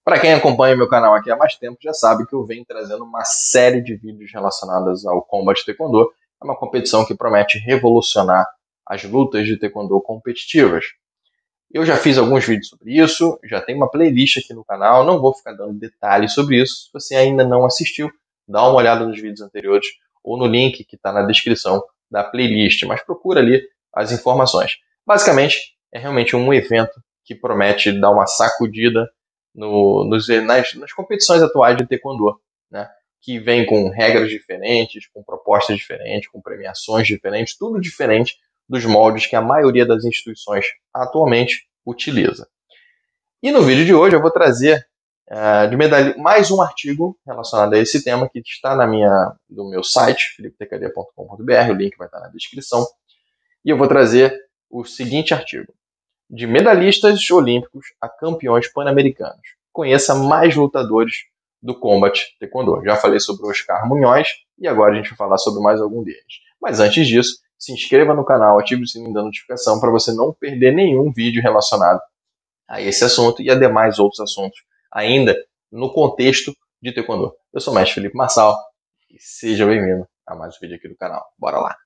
Para quem acompanha meu canal aqui há mais tempo, já sabe que eu venho trazendo uma série de vídeos relacionados ao Combat Taekwondo. É uma competição que promete revolucionar as lutas de Taekwondo competitivas. Eu já fiz alguns vídeos sobre isso, já tem uma playlist aqui no canal, não vou ficar dando detalhes sobre isso. Se você ainda não assistiu, dá uma olhada nos vídeos anteriores ou no link que está na descrição da playlist, mas procura ali as informações. Basicamente, é realmente um evento que promete dar uma sacudida nas competições atuais de Taekwondo, né? Que vem com regras diferentes, com propostas diferentes, com premiações diferentes, tudo diferente dos moldes que a maioria das instituições atualmente utiliza. E no vídeo de hoje eu vou trazer mais um artigo relacionado a esse tema que está no meu site, philipetecadê.com.br, o link vai estar na descrição. E eu vou trazer o seguinte artigo: de medalhistas olímpicos a campeões pan-americanos. Conheça mais lutadores do Combat Taekwondo. Já falei sobre o Oscar Munhoz e agora a gente vai falar sobre mais algum deles. Mas antes disso, se inscreva no canal, ative o sininho da notificação para você não perder nenhum vídeo relacionado a esse assunto e a demais outros assuntos, ainda no contexto de Taekwondo. Eu sou o mestre Felipe Marçal e seja bem-vindo a mais um vídeo aqui do canal. Bora lá!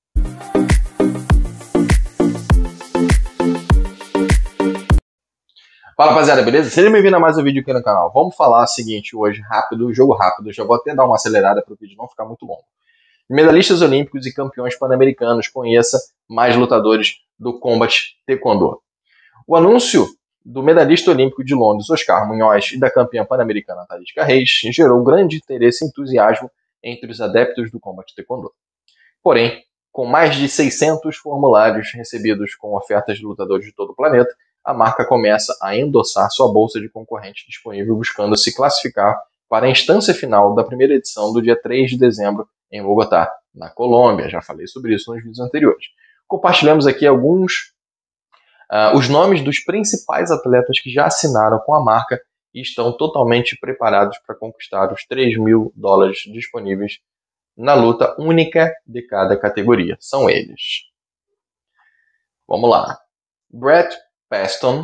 Fala, rapaziada, beleza? Seja bem-vindo a mais um vídeo aqui no canal. Vamos falar o seguinte hoje, rápido, jogo rápido. Já vou até dar uma acelerada para o vídeo não ficar muito longo. Medalhistas olímpicos e campeões pan-americanos, conheça mais lutadores do Combat Taekwondo. O anúncio do medalhista olímpico de Londres, Oscar Munhoz, e da campeã pan-americana, Talisca Reis, gerou grande interesse e entusiasmo entre os adeptos do Combat Taekwondo. Porém, com mais de 600 formulários recebidos com ofertas de lutadores de todo o planeta, a marca começa a endossar sua bolsa de concorrentes disponível, buscando se classificar para a instância final da primeira edição do dia 3 de dezembro em Bogotá, na Colômbia. Já falei sobre isso nos vídeos anteriores. Compartilhamos aqui os nomes dos principais atletas que já assinaram com a marca e estão totalmente preparados para conquistar os $3.000 disponíveis na luta única de cada categoria. São eles. Vamos lá. Brett Peston,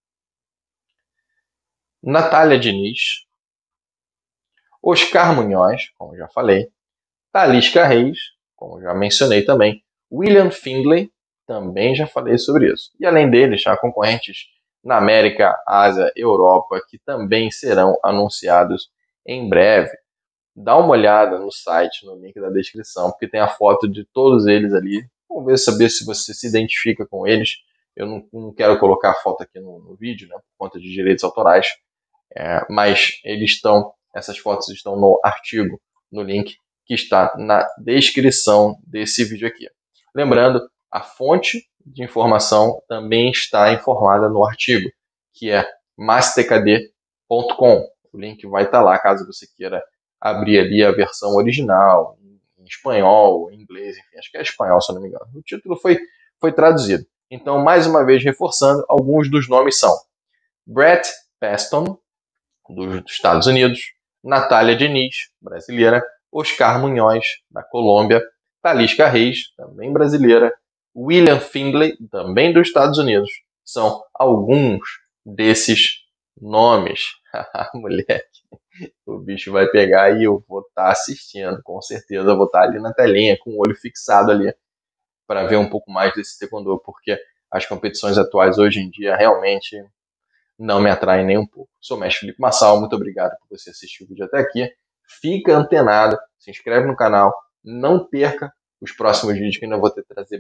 Natália Diniz, Oscar Munhoz, como já falei, Talisca Reis, como já mencionei também, William Findlay, também já falei sobre isso. E além deles, há concorrentes na América, Ásia, Europa, que também serão anunciados em breve. Dá uma olhada no site, no link da descrição, porque tem a foto de todos eles ali. Vamos saber se você se identifica com eles. Eu não quero colocar a foto aqui no vídeo, né, por conta de direitos autorais, mas essas fotos estão no artigo, no link que está na descrição desse vídeo aqui. Lembrando, a fonte de informação também está informada no artigo, que é mastecad.com. O link vai estar lá, caso você queira abrir ali a versão original, em espanhol, em inglês, enfim, acho que é espanhol, se eu não me engano. O título foi traduzido. Então, mais uma vez, reforçando, alguns dos nomes são Brett Peston, dos Estados Unidos, Natália Diniz, brasileira, Oscar Munhoz, da Colômbia, Talisca Reis, também brasileira, William Findlay, também dos Estados Unidos. São alguns desses nomes. Moleque, o bicho vai pegar e eu vou estar assistindo, com certeza. Eu vou estar ali na telinha, com o olho fixado ali, para ver um pouco mais desse Taekwondo, porque as competições atuais hoje em dia realmente não me atraem nem um pouco. Sou o mestre Felipe Marçal, muito obrigado por você assistir o vídeo até aqui. Fica antenado, se inscreve no canal, não perca os próximos vídeos que ainda vou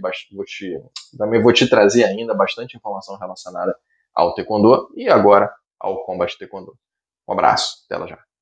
te trazer ainda bastante informação relacionada ao Taekwondo e agora ao Combat Taekwondo. Um abraço, até lá já.